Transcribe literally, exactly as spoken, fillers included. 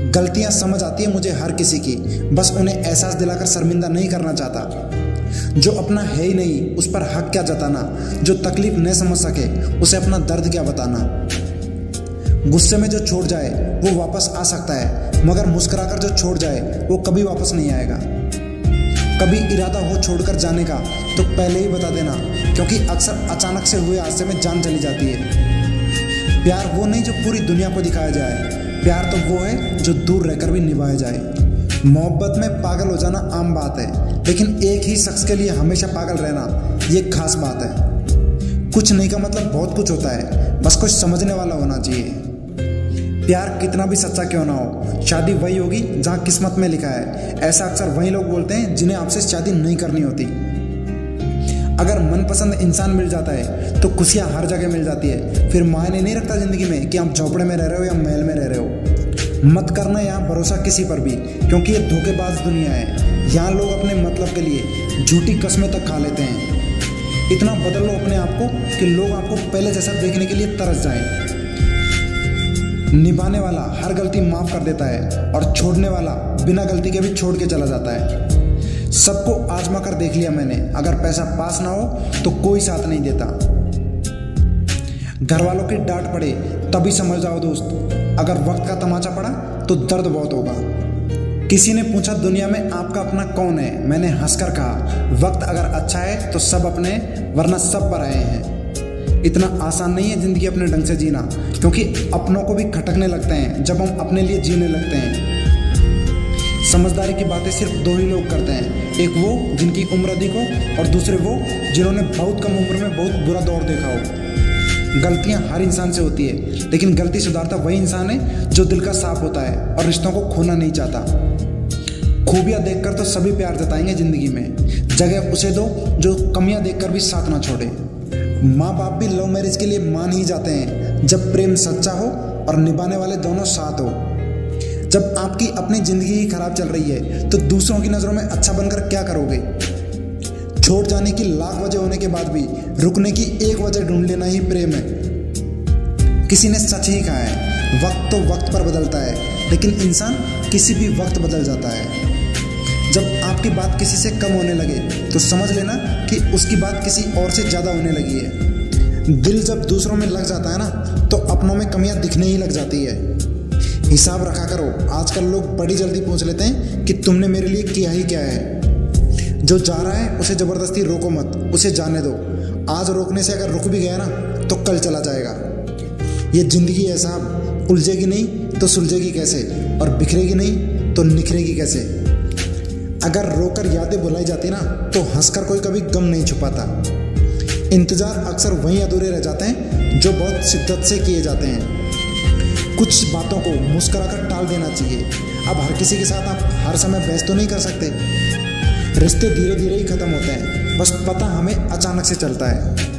गलतियां समझ आती है मुझे हर किसी की, बस उन्हें एहसास दिलाकर शर्मिंदा नहीं करना चाहता। जो अपना है ही नहीं उस पर हक क्या जताना, जो तकलीफ न समझ सके उसे अपना दर्द क्या बताना। गुस्से में जो छोड़ जाए वो वापस आ सकता है, मगर मुस्कुराकर जो छोड़ जाए वो कभी वापस नहीं आएगा। कभी इरादा हो छोड़कर जाने का तो पहले ही बता देना, क्योंकि अक्सर अचानक से हुए हादसे में जान चली जाती है। प्यार वो नहीं जो पूरी दुनिया को दिखाया जाए, प्यार तो वो है जो दूर रहकर भी निभाया जाए। मोहब्बत में पागल हो जाना आम बात है, लेकिन एक ही शख्स के लिए हमेशा पागल रहना ये खास बात है। कुछ नहीं का मतलब बहुत कुछ होता है, बस कुछ समझने वाला होना चाहिए। प्यार कितना भी सच्चा क्यों ना हो, शादी वही होगी जहाँ किस्मत में लिखा है। ऐसा अक्सर वही लोग बोलते हैं जिन्हें आपसे शादी नहीं करनी होती। अगर मनपसंद इंसान मिल जाता है तो खुशियाँ हर जगह मिल जाती है। फिर मायने नहीं रखता ज़िंदगी में कि आप झोपड़े में रह रहे हो या महल में रह रहे हो। मत करना यहाँ भरोसा किसी पर भी, क्योंकि ये धोखेबाज दुनिया है। यहाँ लोग अपने मतलब के लिए झूठी कस्में तक खा लेते हैं। इतना बदल लो अपने आप को कि लोग आपको पहले जैसा देखने के लिए तरस जाएं। निभाने वाला हर गलती माफ कर देता है और छोड़ने वाला बिना गलती के भी छोड़ के चला जाता है। सबको आजमा कर देख लिया मैंने, अगर पैसा पास ना हो तो कोई साथ नहीं देता। घर वालों की डांट पड़े तभी समझ जाओ दोस्त, अगर वक्त का तमाचा पड़ा तो दर्द बहुत होगा। किसी ने पूछा दुनिया में आपका अपना कौन है, मैंने हंसकर कहा वक्त अगर अच्छा है तो सब अपने, वरना सब पर आए हैं। इतना आसान नहीं है जिंदगी अपने ढंग से जीना, क्योंकि अपनों को भी खटकने लगते हैं जब हम अपने लिए जीने लगते हैं। समझदारी की बातें सिर्फ दो ही लोग करते हैं, एक वो जिनकी उम्र अधिक हो और दूसरे वो जिन्होंने बहुत कम उम्र में बहुत बुरा दौर देखा हो। गलतियां हर इंसान से होती है, लेकिन गलती सुधारता वही इंसान है जो दिल का साफ होता है और रिश्तों को खोना नहीं चाहता। खूबियां देखकर तो सभी प्यार जताएंगे जिंदगी में, जगह उसे दो जो कमियां देखकर भी साथ ना छोड़े। माँ बाप भी लव मैरिज के लिए मान ही जाते हैं जब प्रेम सच्चा हो और निभाने वाले दोनों साथ हो। जब आपकी अपनी जिंदगी ही खराब चल रही है तो दूसरों की नज़रों में अच्छा बनकर क्या करोगे। छोड़ जाने की लाख वजह होने के बाद भी रुकने की एक वजह ढूंढ लेना ही प्रेम है। किसी ने सच ही कहा है, वक्त तो वक्त पर बदलता है, लेकिन इंसान किसी भी वक्त बदल जाता है। जब आपकी बात किसी से कम होने लगे तो समझ लेना कि उसकी बात किसी और से ज़्यादा होने लगी है। दिल जब दूसरों में लग जाता है ना तो अपनों में कमियां दिखने ही लग जाती है। हिसाब रखा करो, आजकल लोग बड़ी जल्दी पूछ लेते हैं कि तुमने मेरे लिए किया ही क्या है। जो जा रहा है उसे ज़बरदस्ती रोको मत, उसे जाने दो। आज रोकने से अगर रुक भी गया ना तो कल चला जाएगा। ये ज़िंदगी है साहब, उलझेगी नहीं तो सुलझेगी कैसे, और बिखरेगी नहीं तो निखरेगी कैसे। अगर रोकर यादें बुलाई जाती ना तो हंसकर कोई कभी गम नहीं छुपाता। इंतज़ार अक्सर वहीं अधूरे रह जाते हैं जो बहुत शिद्दत से किए जाते हैं। कुछ बातों को मुस्कुराकर टाल देना चाहिए। अब हर किसी के साथ आप हर समय बहस तो नहीं कर सकते। रिश्ते धीरे धीरे ही ख़त्म होते हैं, बस पता हमें अचानक से चलता है।